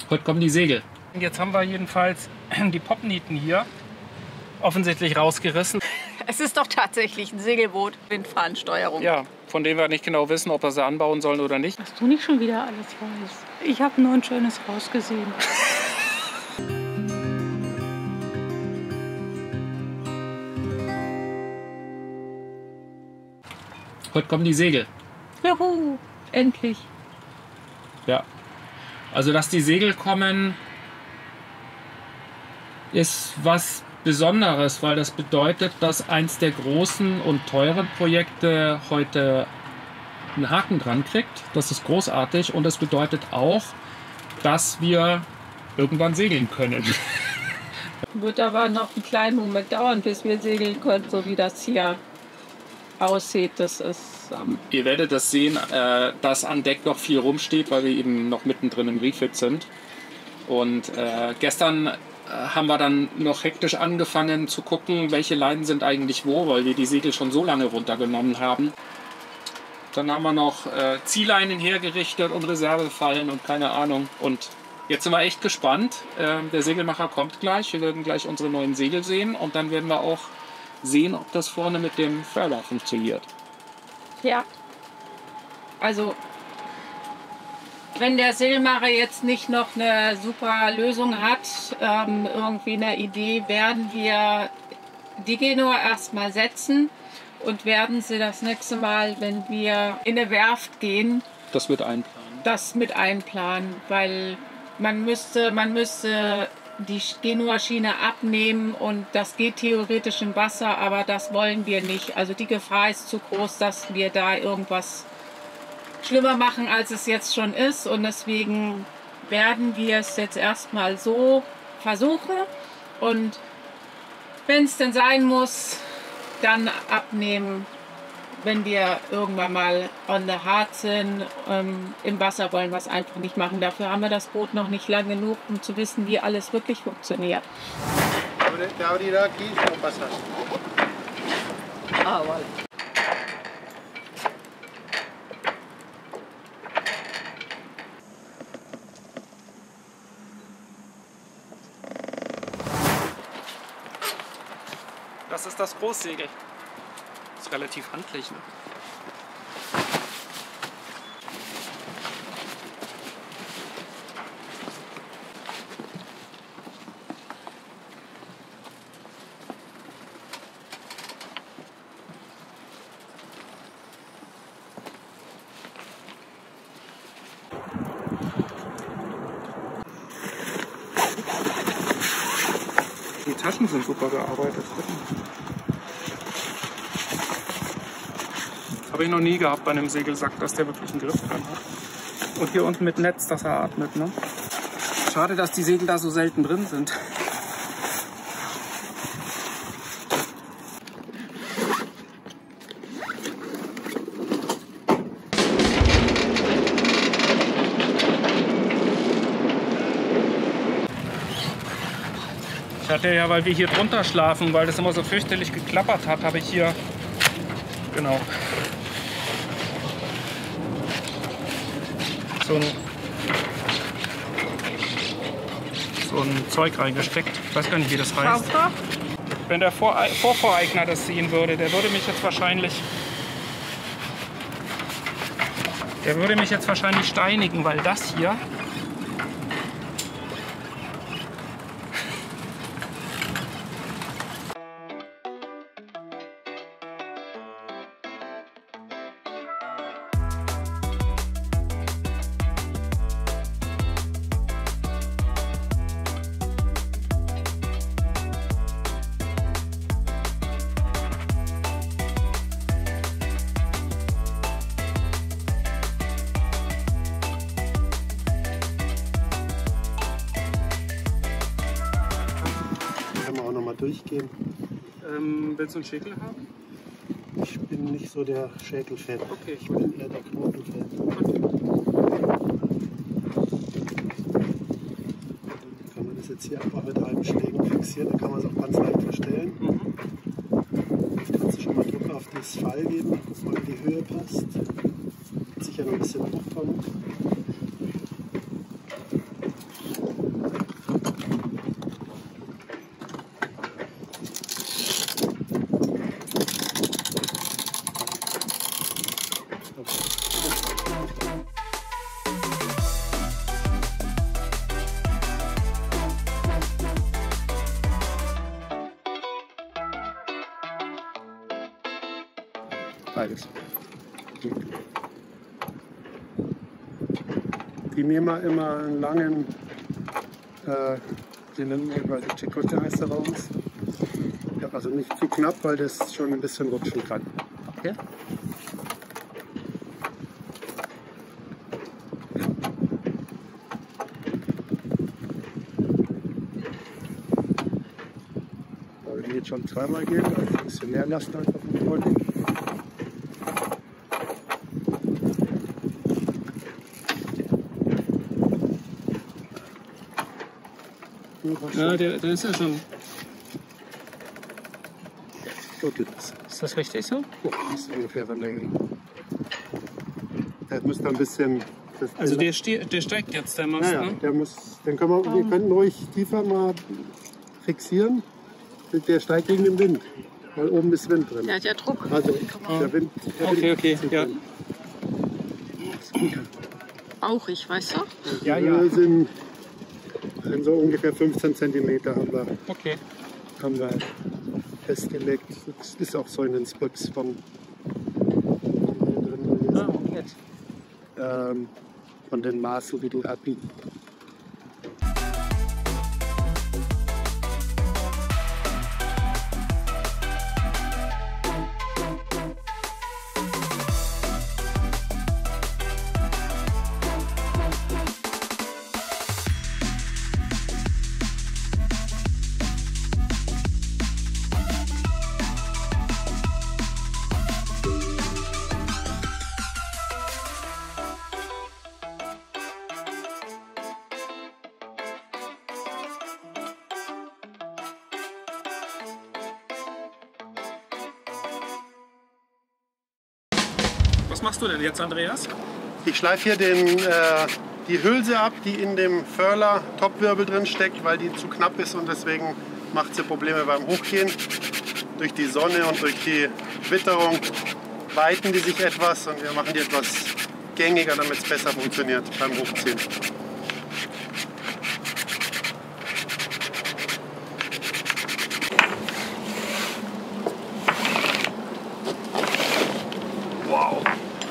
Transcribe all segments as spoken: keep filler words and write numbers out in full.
Heute kommen die Segel. Jetzt haben wir jedenfalls die Popnieten hier offensichtlich rausgerissen. Es ist doch tatsächlich ein Segelboot, Windfahnensteuerung. Ja, von dem wir nicht genau wissen, ob wir sie anbauen sollen oder nicht. Dass du nicht schon wieder alles weißt. Ich habe nur ein schönes Haus gesehen. Heute kommen die Segel. Juhu, endlich. Ja. Also, dass die Segel kommen, ist was Besonderes, weil das bedeutet, dass eins der großen und teuren Projekte heute einen Haken dran kriegt. Das ist großartig und das bedeutet auch, dass wir irgendwann segeln können. Wird aber noch einen kleinen Moment dauern, bis wir segeln können, so wie das hier aussieht. Das ist, ähm Ihr werdet das sehen, äh, dass an Deck noch viel rumsteht, weil wir eben noch mittendrin im Refit sind. Und äh, gestern äh, haben wir dann noch hektisch angefangen zu gucken, welche Leinen sind eigentlich wo, weil wir die Segel schon so lange runtergenommen haben. Dann haben wir noch äh, Ziehleinen hergerichtet und Reservefallen und keine Ahnung. Und jetzt sind wir echt gespannt. Äh, der Segelmacher kommt gleich. Wir werden gleich unsere neuen Segel sehen und dann werden wir auch sehen, ob das vorne mit dem Furler funktioniert. Ja. Also, wenn der Segelmacher jetzt nicht noch eine super Lösung hat, ähm, irgendwie eine Idee, werden wir die Genua erstmal setzen und werden sie das nächste Mal, wenn wir in eine Werft gehen, Das wird einplanen. das mit einplanen, weil man müsste, man müsste die Genua-Schiene abnehmen und das geht theoretisch im Wasser, aber das wollen wir nicht. Also die Gefahr ist zu groß, dass wir da irgendwas schlimmer machen, als es jetzt schon ist und deswegen werden wir es jetzt erstmal so versuchen und wenn es denn sein muss, dann abnehmen, wenn wir irgendwann mal on the hard sind. Ähm, Im Wasser wollen wir es einfach nicht machen. Dafür haben wir das Boot noch nicht lang genug, um zu wissen, wie alles wirklich funktioniert. Ah, voilà. Das ist das Großsegel. Ist relativ handlich, ne? Die Taschen sind super gearbeitet. Habe ich noch nie gehabt bei einem Segelsack, dass der wirklich einen Griff dran hat. Und hier unten mit Netz, dass er atmet. Ne? Schade, dass die Segel da so selten drin sind. Ich hatte ja, weil wir hier drunter schlafen, weil das immer so fürchterlich geklappert hat, habe ich hier, genau, so ein, so ein Zeug reingesteckt. Ich weiß gar nicht, wie das heißt. Wenn der Vor Vorvoreigner das sehen würde, der würde mich jetzt wahrscheinlich, der würde mich jetzt wahrscheinlich steinigen, weil das hier durchgehen. Ähm, willst du einen Schäkel haben? Ich bin nicht so der Schäkel-Fan. Okay, ich bin eher der Knoten-Fan. Kann man das jetzt hier einfach mit einem Schlägen fixieren, dann kann man es auch ganz leicht verstellen. Mhm. Jetzt kannst du schon mal Druck auf das Pfeil geben, guck mal, wie die Höhe passt. Sicher noch ein bisschen hochkommt. Beides. Die nehmen wir immer einen langen, äh, den nennen wir quasi Chicote heißt er bei uns. Ja, also nicht zu knapp, weil das schon ein bisschen rutschen kann. Okay. Weil die jetzt schon zweimal gehen, weil ich ein bisschen mehr Last einfach vom Rolling. Ja, der, der ist ja schon. So geht das. Ist das richtig so? Oh, das ist ungefähr von Länge. Der müsste ein bisschen. Das Also der, ste der steigt jetzt, der Mast, ja, ja, ne? der muss. Den können wir, wir können ruhig tiefer mal fixieren. Der steigt gegen den Wind, weil oben ist Wind drin. Der hat ja Druck. Also der Wind. Der Okay, Wind okay, zieht ja. drin. Bauchig, weißt du? Ja, ja. Wir sind, sind so ungefähr fünfzehn Zentimeter haben wir, Okay. haben wir festgelegt. Das ist auch so in den Spots von, Ah, okay. ähm, von den Maßen, wie die hatten. Was machst du denn jetzt, Andreas? Ich schleife hier den, äh, die Hülse ab, die in dem Furler Topwirbel drin steckt, weil die zu knapp ist und deswegen macht sie Probleme beim Hochgehen. Durch die Sonne und durch die Witterung weiten die sich etwas und wir machen die etwas gängiger, damit es besser funktioniert beim Hochziehen. Wow.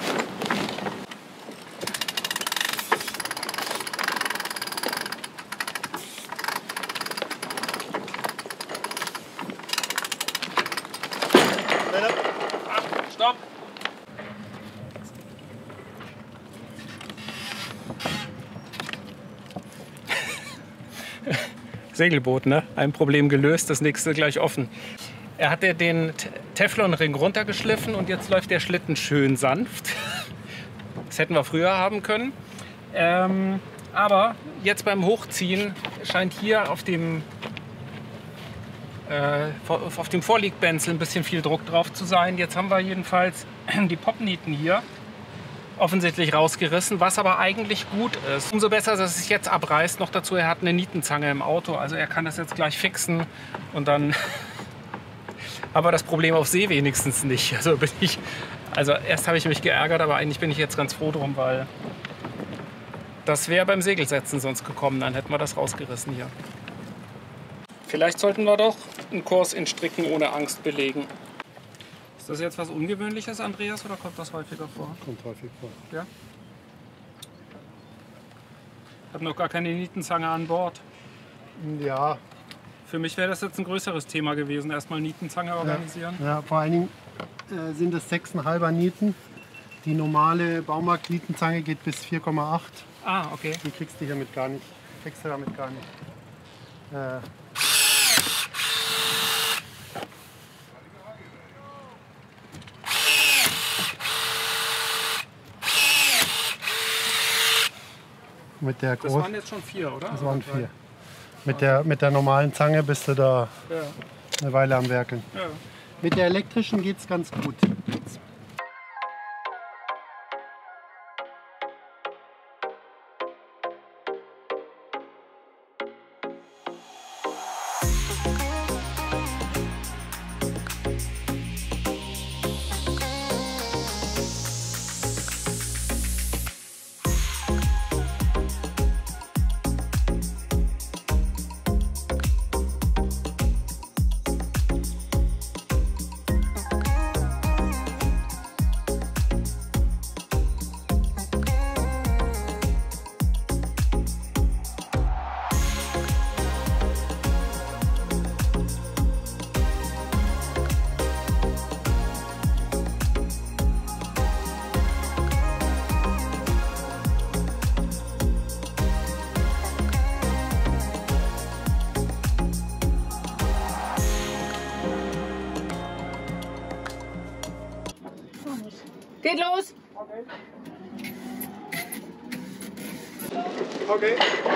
Stopp! Segelboot, ne? Ein Problem gelöst, das nächste gleich offen. Er hat ja den Teflonring runtergeschliffen und jetzt läuft der Schlitten schön sanft. Das hätten wir früher haben können. Ähm, aber jetzt beim Hochziehen scheint hier auf dem, äh, auf dem Vorliegbänzel ein bisschen viel Druck drauf zu sein. Jetzt haben wir jedenfalls die Popnieten hier offensichtlich rausgerissen, was aber eigentlich gut ist. Umso besser, dass es jetzt abreißt. Noch dazu, er hat eine Nietenzange im Auto, also er kann das jetzt gleich fixen und dann aber das Problem auf See wenigstens nicht. Also bin ich, also erst habe ich mich geärgert, aber eigentlich bin ich jetzt ganz froh drum, weil das wäre beim Segelsetzen sonst gekommen, dann hätten wir das rausgerissen hier. Vielleicht sollten wir doch einen Kurs in Stricken ohne Angst belegen. Ist das jetzt was Ungewöhnliches, Andreas, oder kommt das häufiger vor? Kommt häufig vor. Ja. Ich habe noch gar keine Nietenzange an Bord. Ja, Für mich wäre das jetzt ein größeres Thema gewesen, erstmal Nietenzange organisieren. ja, vor allen Dingen äh, sind es sechs Komma fünf Nieten. Die normale Baumarkt-Nietenzange geht bis vier Komma acht. Ah, okay. Die kriegst du damit gar nicht. Kriegst du damit gar nicht. Äh, mit der Das großen. waren jetzt schon vier, oder? Das waren vier. Mit der, mit der normalen Zange bist du da Ja. eine Weile am Werkeln. Ja. Mit der elektrischen geht es ganz gut. Jetzt. Geht los! Okay.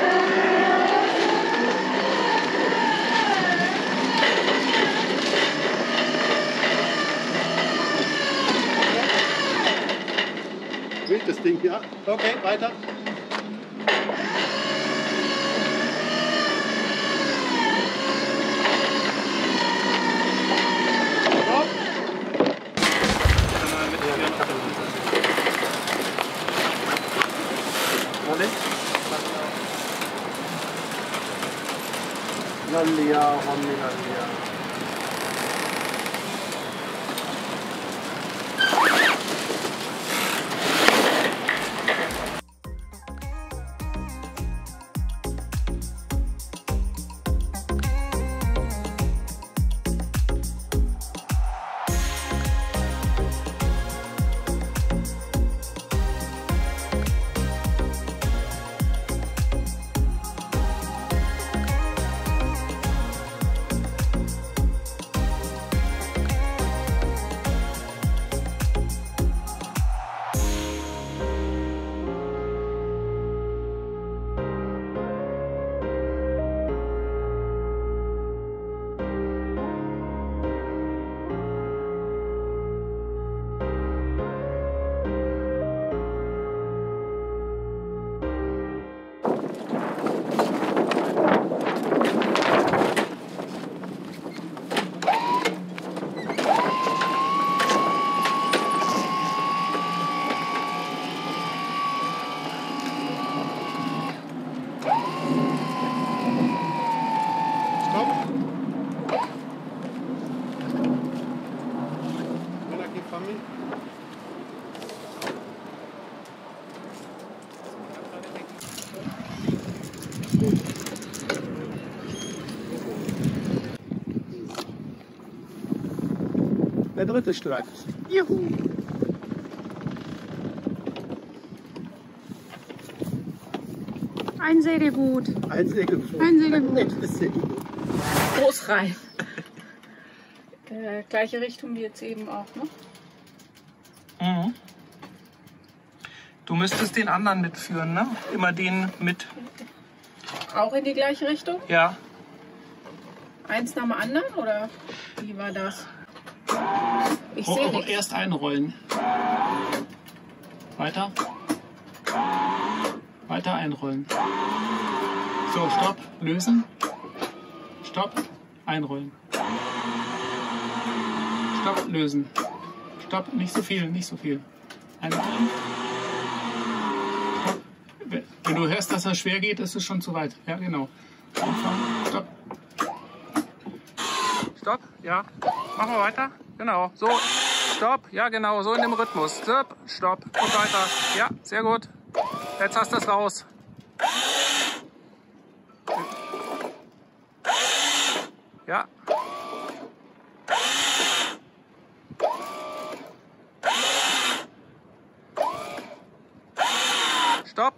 Wild das Ding, ja. Okay, weiter. Lallia, Homni, Lallia. Der dritte Streif. Juhu! Ein Segelboot. Ein Segelboot. Ein Segelboot. Ein nettes Segelboot. Groß rein. Äh, gleiche Richtung wie jetzt eben auch, ne? Mhm. Du müsstest den anderen mitführen, ne? Immer den mit. Auch in die gleiche Richtung? Ja. Eins nach dem anderen oder wie war das? Ich Oh, sehe oh, nichts. erst einrollen. Weiter. Weiter einrollen. So, stopp, lösen. Stopp, einrollen. Stopp, lösen. Stopp, nicht so viel, nicht so viel. Einrollen. Stopp. Wenn du hörst, dass das schwer geht, ist es schon zu weit. Ja, genau. Anfangen. Stopp. Stopp, ja. Machen wir weiter. Genau, so. Stopp, ja genau, so in dem Rhythmus. Stopp, stopp und weiter. Ja, sehr gut. Jetzt hast du es raus. Ja. Stopp.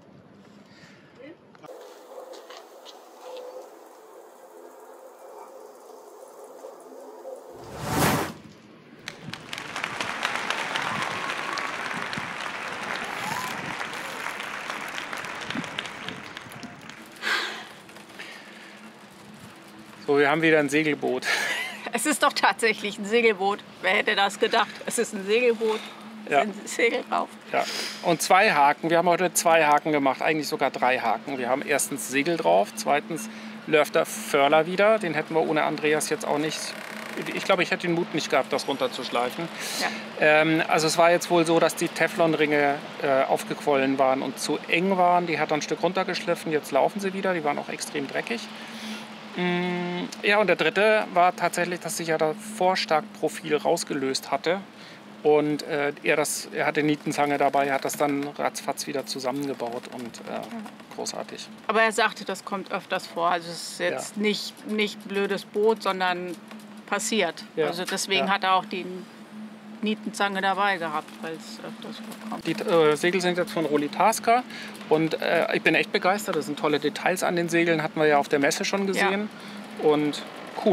So, wir haben wieder ein Segelboot. Es ist doch tatsächlich ein Segelboot. Wer hätte das gedacht? Es ist ein Segelboot. Es Ja. sind Segel drauf. Ja. Und zwei Haken. Wir haben heute zwei Haken gemacht, eigentlich sogar drei Haken. Wir haben erstens Segel drauf, zweitens Lörfter Förler wieder. Den hätten wir ohne Andreas jetzt auch nicht. Ich glaube, ich hätte den Mut nicht gehabt, das runterzuschleifen. Ja. Ähm, also es war jetzt wohl so, dass die Teflonringe äh, aufgequollen waren und zu eng waren. Die hat er ein Stück runtergeschliffen. Jetzt laufen sie wieder. Die waren auch extrem dreckig. Mm, ja, und der dritte war tatsächlich, dass sich ja das Vorstarkprofil rausgelöst hatte. Und äh, er, das, er hatte Nietenzange dabei, hat das dann ratzfatz wieder zusammengebaut und äh, großartig. Aber er sagte, das kommt öfters vor. Also es ist jetzt Ja. nicht, nicht ein blödes Boot, sondern passiert. Ja. Also deswegen Ja. hat er auch die Nietenzange dabei gehabt, weil es öfters vorkommt. Die äh, Segel sind jetzt von Rolitaska und äh, ich bin echt begeistert. Das sind tolle Details an den Segeln, hatten wir ja auf der Messe schon gesehen. Und cool.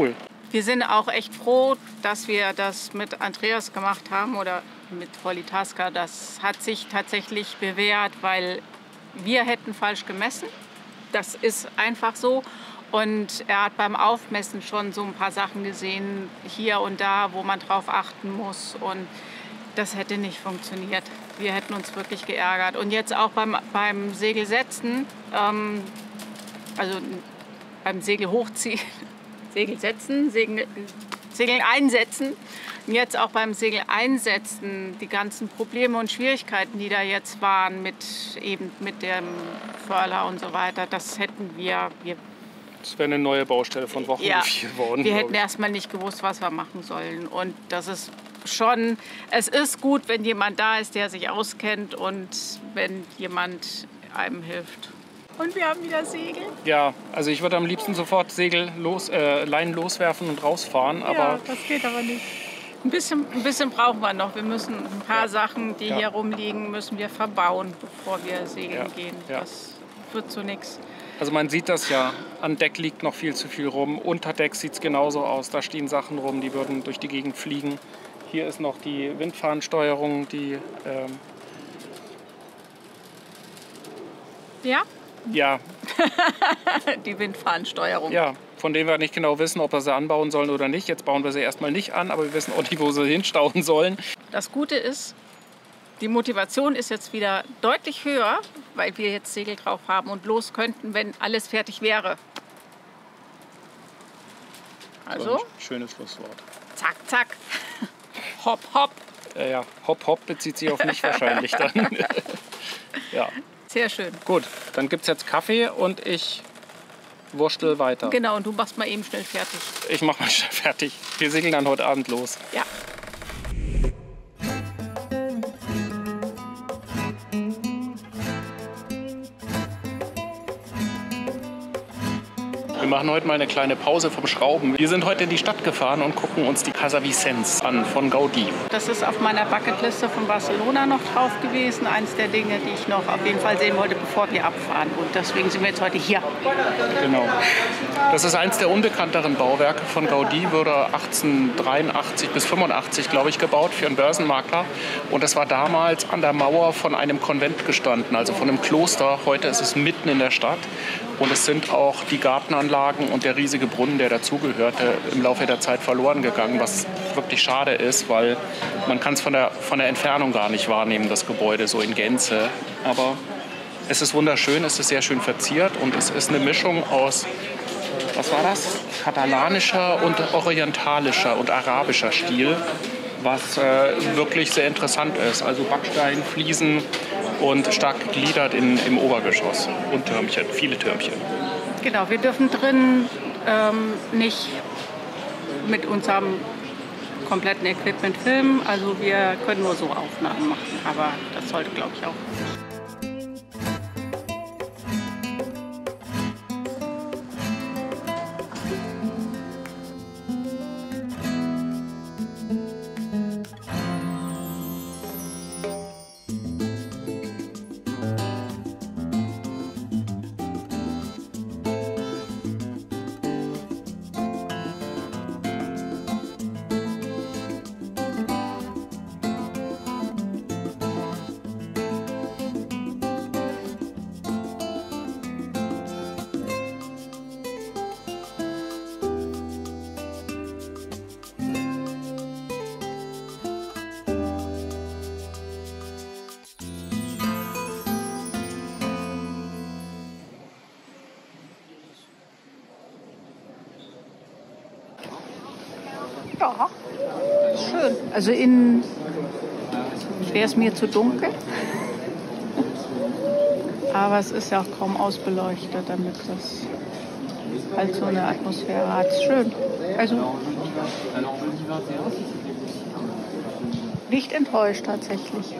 Wir sind auch echt froh, dass wir das mit Andreas gemacht haben oder mit Politaska. Das hat sich tatsächlich bewährt, weil wir hätten falsch gemessen. Das ist einfach so. Und er hat beim Aufmessen schon so ein paar Sachen gesehen, hier und da, wo man drauf achten muss. Und das hätte nicht funktioniert. Wir hätten uns wirklich geärgert. Und jetzt auch beim, beim Segelsetzen, ähm, also beim Segel hochziehen, Segel setzen, Segel, Segel einsetzen. Und jetzt auch beim Segel einsetzen, die ganzen Probleme und Schwierigkeiten, die da jetzt waren mit, eben mit dem Furler und so weiter, das hätten wir... wir Das wäre eine neue Baustelle von Wochen ja, geworden. wir hätten erst mal nicht gewusst, was wir machen sollen. Und das ist schon, es ist gut, wenn jemand da ist, der sich auskennt und wenn jemand einem hilft. Und wir haben wieder Segel. Ja, also ich würde am liebsten sofort Segel los, äh, Leinen loswerfen und rausfahren. Aber Ja, das geht aber nicht. Ein bisschen, ein bisschen brauchen wir noch. Wir müssen ein paar Ja. Sachen, die Ja. hier rumliegen, müssen wir verbauen, bevor wir segeln Ja. gehen. Ja. Das wird so nichts. Also man sieht das ja, an Deck liegt noch viel zu viel rum. Unter Deck sieht es genauso aus, da stehen Sachen rum, die würden durch die Gegend fliegen. Hier ist noch die Windfahnensteuerung, die, ähm, Ja? ja, Die Windfahnensteuerung. ja, von denen wir nicht genau wissen, ob wir sie anbauen sollen oder nicht. Jetzt bauen wir sie erstmal nicht an, aber wir wissen auch nicht, wo sie hinstauen sollen. Das Gute ist, die Motivation ist jetzt wieder deutlich höher, weil wir jetzt Segel drauf haben und los könnten, wenn alles fertig wäre. Also, Schönes Schlusswort. zack, zack. Hopp, hopp. Äh, ja, hopp, hopp bezieht sich auf mich wahrscheinlich dann. Ja, Sehr schön. gut, dann gibt es jetzt Kaffee und ich wurstel weiter. Genau, und du machst mal eben schnell fertig. Ich mach mal schnell fertig. Wir segeln dann heute Abend los. Ja. Wir machen heute mal eine kleine Pause vom Schrauben. Wir sind heute in die Stadt gefahren und gucken uns die Casa Vicens an von Gaudí. Das ist auf meiner Bucketliste von Barcelona noch drauf gewesen. Eins der Dinge, die ich noch auf jeden Fall sehen wollte, bevor wir abfahren. Und deswegen sind wir jetzt heute hier. Genau. Das ist eins der unbekannteren Bauwerke von Gaudí, wurde achtzehnhundertdreiundachtzig bis fünfundachtzig, glaube ich, gebaut für einen Börsenmakler. Und das war damals an der Mauer von einem Konvent gestanden, also von einem Kloster. Heute ist es mitten in der Stadt. Und es sind auch die Gartenanlagen und der riesige Brunnen, der dazugehörte, im Laufe der Zeit verloren gegangen, was wirklich schade ist, weil man kann es von der, von der Entfernung gar nicht wahrnehmen, das Gebäude so in Gänze. Aber es ist wunderschön, es ist sehr schön verziert und es ist eine Mischung aus, was war das? Katalanischer und orientalischer und arabischer Stil, was äh, wirklich sehr interessant ist. Also Backstein, Fliesen und stark gegliedert in, im Obergeschoss und Türmchen, viele Türmchen. Genau, wir dürfen drin ähm, nicht mit unserem kompletten Equipment filmen. Also wir können nur so Aufnahmen machen, aber das sollte, glaube ich, auch nicht. Ja, schön. Also innen wäre es mir zu dunkel. Aber es ist ja auch kaum ausbeleuchtet, damit das halt so eine Atmosphäre hat. Ist schön. Also nicht enttäuscht tatsächlich.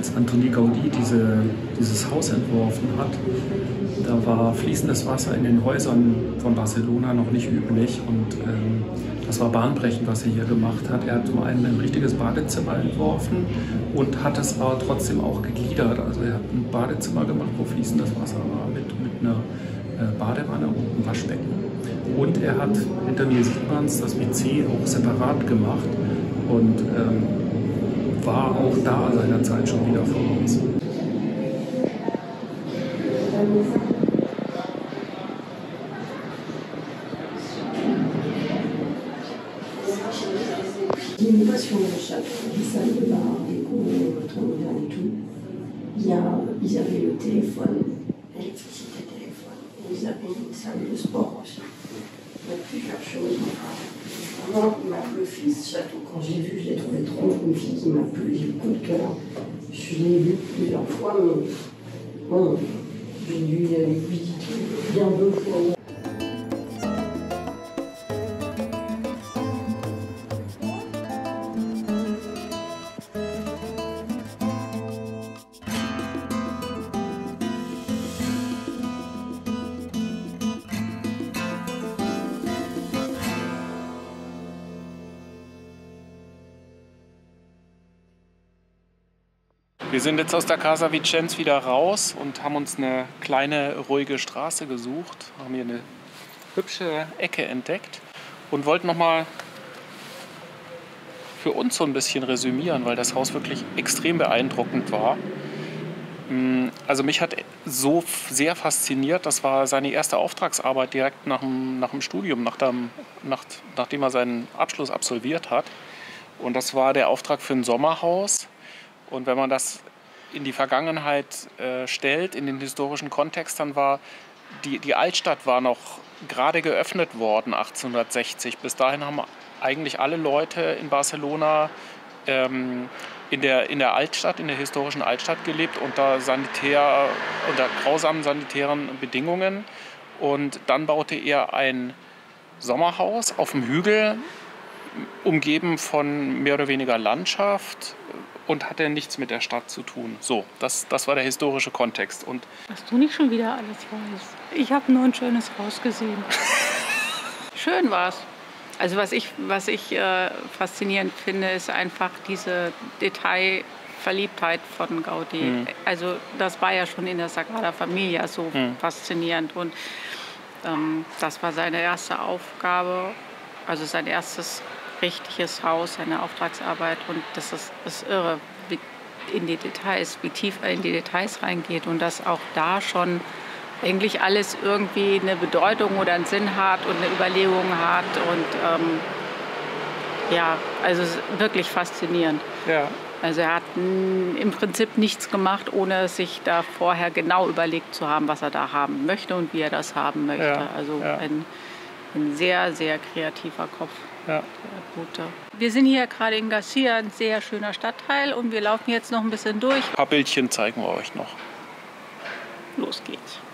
als Antoni Gaudí diese, dieses Haus entworfen hat, da war fließendes Wasser in den Häusern von Barcelona noch nicht üblich und ähm, das war bahnbrechend, was er hier gemacht hat. Er hat zum einen ein richtiges Badezimmer entworfen und hat es aber trotzdem auch gegliedert. Also er hat ein Badezimmer gemacht, wo fließendes Wasser war, mit, mit einer äh, Badewanne und einem Waschbecken. Und er hat, hinter mir sieht man es, das W C auch separat gemacht und ähm, war auch da seiner Zeit schon wieder voraus. J'ai une passion de château, des salles de bar, des cours, très modernes et tout. Il y a, ils avaient le téléphone, l'électricité téléphone, et ils avaient une salle de sport aussi. Il y a plusieurs choses. Vraiment, il m'a plu ce château. Quand j'ai vu, je l'ai trouvé trop magnifique, il m'a plu, j'ai eu le coup de cœur. Je l'ai vu plusieurs fois, mais bon, j'ai dû aller visiter bien deux fois. Wir sind jetzt aus der Casa Vicens wieder raus und haben uns eine kleine, ruhige Straße gesucht. Haben hier eine hübsche Ecke entdeckt und wollten noch mal für uns so ein bisschen resümieren, weil das Haus wirklich extrem beeindruckend war. Also mich hat so sehr fasziniert, das war seine erste Auftragsarbeit direkt nach dem, nach dem Studium, nach dem, nach, nachdem er seinen Abschluss absolviert hat. Und das war der Auftrag für ein Sommerhaus. Und wenn man das in die Vergangenheit äh, stellt, in den historischen Kontext, dann war die, die Altstadt war noch gerade geöffnet worden, achtzehnhundertsechzig. Bis dahin haben eigentlich alle Leute in Barcelona ähm, in, der, in der Altstadt, in der historischen Altstadt gelebt, unter, sanitär, unter grausamen sanitären Bedingungen. Und dann baute er ein Sommerhaus auf dem Hügel, umgeben von mehr oder weniger Landschaft, und hatte nichts mit der Stadt zu tun. So, das, das war der historische Kontext. Und was du nicht schon wieder alles weißt. Ich habe nur ein schönes Haus gesehen. Schön war's. Also was ich, was ich äh, faszinierend finde, ist einfach diese Detailverliebtheit von Gaudí. Mhm. Also das war ja schon in der Sagrada Familia so mhm. faszinierend. Und ähm, das war seine erste Aufgabe, also sein erstes richtiges Haus, seine Auftragsarbeit, und das ist, ist irre, wie in die Details, wie tief er in die Details reingeht und dass auch da schon eigentlich alles irgendwie eine Bedeutung oder einen Sinn hat und eine Überlegung hat und ähm, ja, also wirklich faszinierend. Ja. Also er hat im Prinzip nichts gemacht, ohne sich da vorher genau überlegt zu haben, was er da haben möchte und wie er das haben möchte. Ja. Also ja. ein, ein sehr, sehr kreativer Kopf. Ja. Gute. Wir sind hier gerade in Garcia, ein sehr schöner Stadtteil, und wir laufen jetzt noch ein bisschen durch. Ein paar Bildchen zeigen wir euch noch. Los geht's.